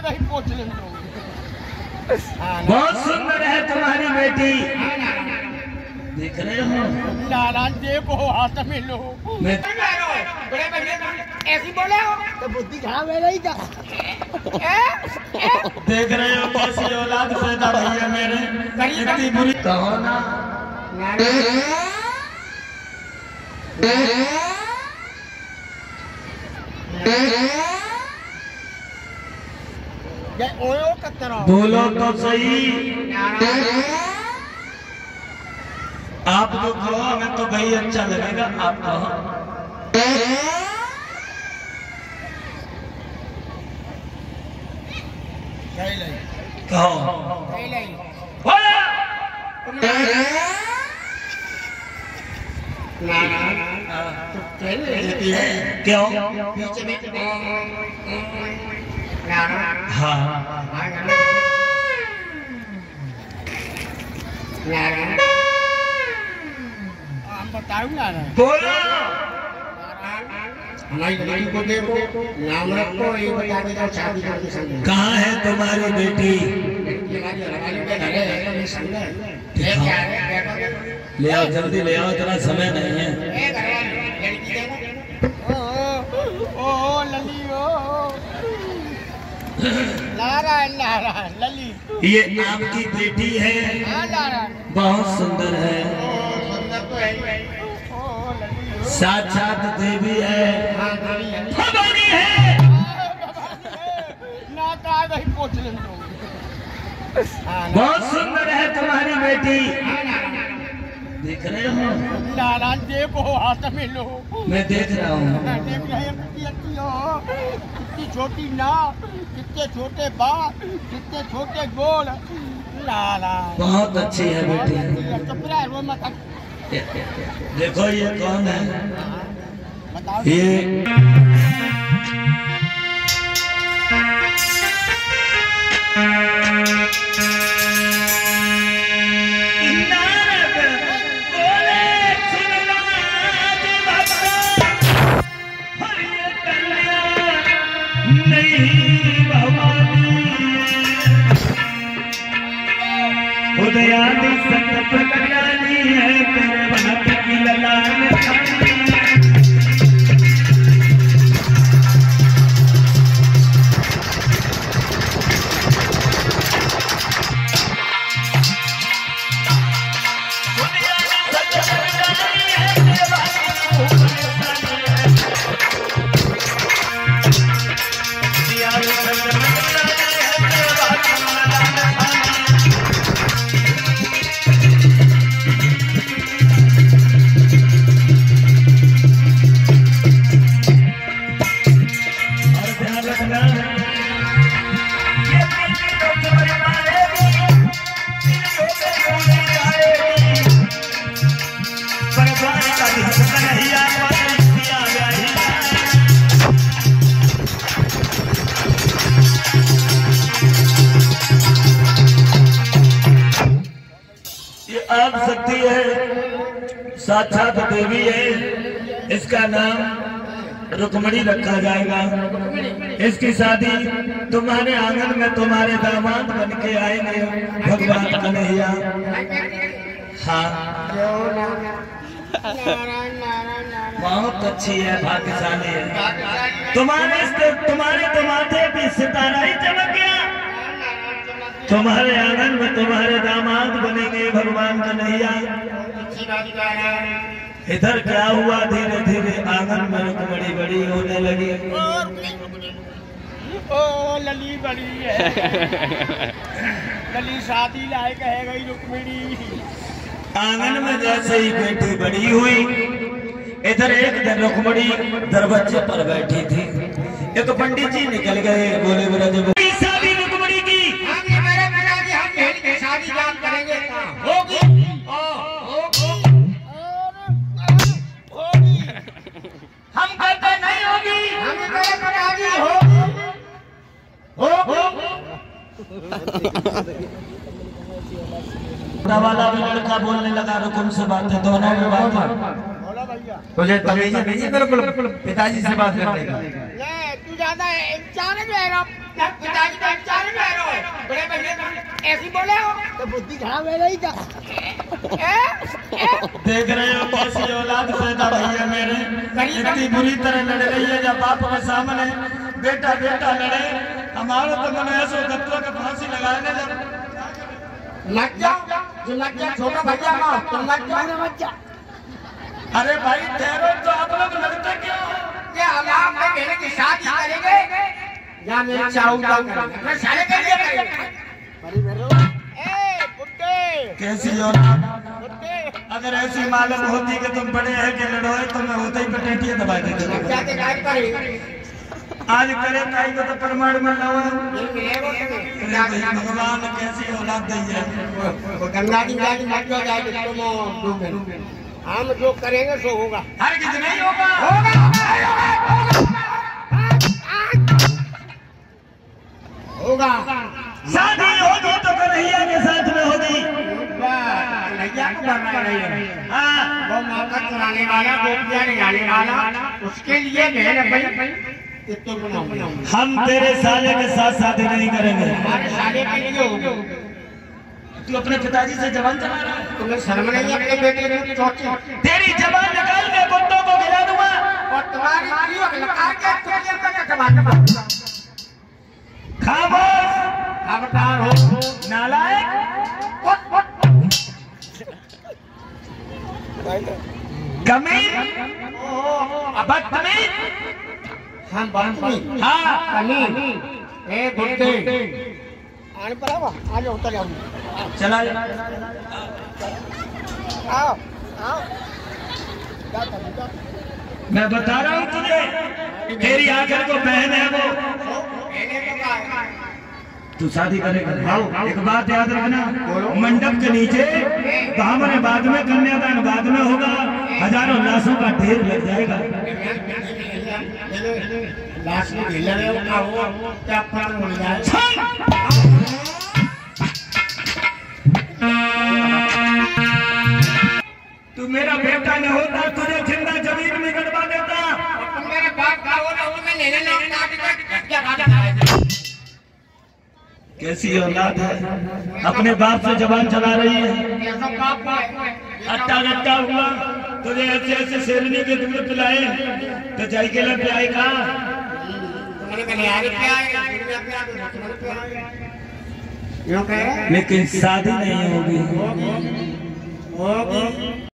नहीं पूछ ले बहुत सुंदर है तुम्हारी बेटी, देख रहे हो? नारायण देखो हाथ में लो। ऐसी बोले हो तो बुद्धि खराब है नहीं क्या? देख रहे हो कैसी औलाद पैदा हुई है मेरे, इतनी बुरी कहो ना। बोलो तो सही, आप जो कहो हमें तो भाई अच्छा लगेगा, आप कहो। कहो क्यों? हाँ बताओ ना बोलो। हमारी लड़की को देखो, नाम रखो, ये बता देगा शादी करके संग। कहाँ है तुम्हारी बेटी? ले आओ जल्दी ले आओ, इतना समय नहीं है। ओ लली ओ नारायण नारायण लली, ये आपकी बेटी है, बहुत सुंदर है, साक्षात देवी है, भवानी है। ना कहा नहीं पूछ ले बहुत सुंदर है तुम्हारी बेटी, देख रहे हो? नारायण देखो हाथ में लो। मैं देख रहा हूँ। देख रहे हैं कितनी अच्छी हो, कितनी छोटी नाक, कितने छोटे बाल, कितने छोटे गोल। नारायण बहुत अच्छी है बेटी। तो फिर वो मत देखो ये कौन है? बताओ। ये उदयादि संत प्रकटानी है, तेरे बाप की ललान आप शक्ति है, साक्षात देवी है। इसका नाम रुक्मणी रखा जाएगा। इसकी शादी तुम्हारे आंगन में तुम्हारे दामाद बन के आएंगे भगवान कन्हैया। हाँ बहुत अच्छी है, भाग्यशाली है। तुम्हारे माथे पे सितारा ही चमक गया। तुम्हारे आंगन में तुम्हारे दामाद बनेंगे भगवान कन्हैया। इधर क्या हुआ, धीरे धीरे आंगन में रुक्मणी बड़ी होने लगी। ओ लली बड़ी है, लली शादी लायक है गई रुक्मणी। आंगन में जैसे ही बेटी बड़ी हुई, इधर एक दिन रुक्मणी दरवाजे पर बैठी थी। एक पंडित जी निकल गए, बोले बोले शादी रुक्मणी की शादी जान करेंगे होगी। हम कहते नहीं होगी, वाला भी लड़का बोलने लगा, रुकुम से बातें दोनों में बात। तुझे तमीज नहीं है बिल्कुल पिताजी से बात करने का? तू ज्यादा इंसान है, पिताजी तो बेचारे में रहो बड़े भैया ऐसी बोले हो तो बुद्धि खराब है नहीं क्या? देख रहे हो कैसी औलाद पैदा भई है मेरे, इतनी बुरी तरह लड़ रही है जब बाप के सामने बेटा बेटा लड़े। हमारा तो मन ऐसा गत्तों के फांसी लगाने जब लग जाओ जो लग जाए छोटा भैया का तुम लग जाओ ना बच्चा। अरे भाई ठहरो तो आप लोग लड़ते क्यों? क्या हम आपके बेटे की शादी करेंगे या मेरे चाहूंगा मैं साले के लिए करेंगे। ए बुड्ढे कैसी औलाद, बुड्ढे अगर ऐसी मालूम होती कि तुम बड़े हैं कि लड़ोए तो मैं होते ही पटेटियां दबा देते। बच्चा के काय करे आज करे ताई को तो परमाणु में लावा। ये भगवान कैसी औलाद दी है। गंगा की जाके मत हो जाएगी तुम हम जो करेंगे सो होगा। हर किसी नहीं होगा होगा शादी होगी तो कन्हैया के साथ में होगी। कन्हैया को बनना नहीं है हाँ वो मौका चुराने वाला गोपियां निकालने वाला उसके लिए मेरे भाई कितने बनाऊंगा। हम तेरे साले के साथ शादी नहीं करेंगे। हमारे साले के लिए होगा। तू अपने पिताजी से जबान चला रहा है? तुम्हें शर्म नहीं अपने बेटे की चोटी तेरी जबान निकाल के कुत्तों को गिरा दूंगा और तुम्हारी जीव लगा के तुझे मैं कमा खामोश खबरदार हो नालायक कमीन बदतमीज। हम बंदी हाँ कमीन ए बुड्ढे आने पर आज उतर जाऊंगा। चला आओ आओ मैं बता रहा हूँ तुझे, तेरी आखिर को बहन है वो। तू शादी करेगा? एक बात याद रखना, मंडप के नीचे बामने बाद में कन्यादान बाद में होगा, हजारों लाशों का ढेर लग जाएगा। लाश में ढेर लगेगा वो क्या पता हो जाए। तू मेरा बेटा न होता तुझे जिंदा जमीन में गड़वा देता। तुम मेरे बाप का हो ना मैं लेने क्या खाना। कैसी औलाद है, अपने बाप से जबान चला रही है। अट्टा गट्टा हुआ तुझे ऐसे ऐसे शेरनी के दूध पिलाए तो जाई के लग जाएगा। लेकिन शादी नहीं होगी।